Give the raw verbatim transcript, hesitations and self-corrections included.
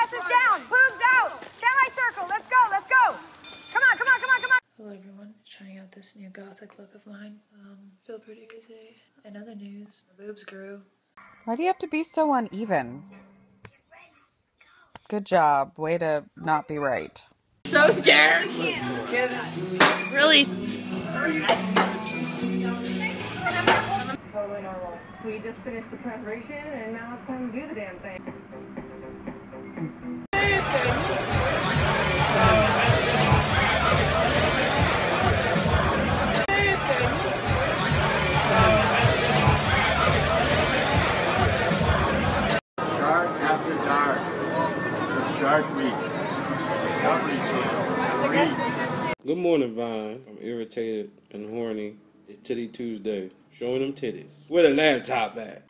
Glasses down, boobs out. Semicircle, let's go, let's go. Come on, come on, come on, come on. Hello everyone, trying out this new gothic look of mine. Um, feel pretty crazy. In other news, my boobs grew. Why do you have to be so uneven? Good job. Way to not be right. So scared. Really. Totally normal. So we just finished the preparation and now it's time to do the damn thing. Shark after dark. The Shark Week. Discovery Channel. Good morning, Vine. I'm irritated and horny. It's Titty Tuesday. Showing them titties. Where the laptop at?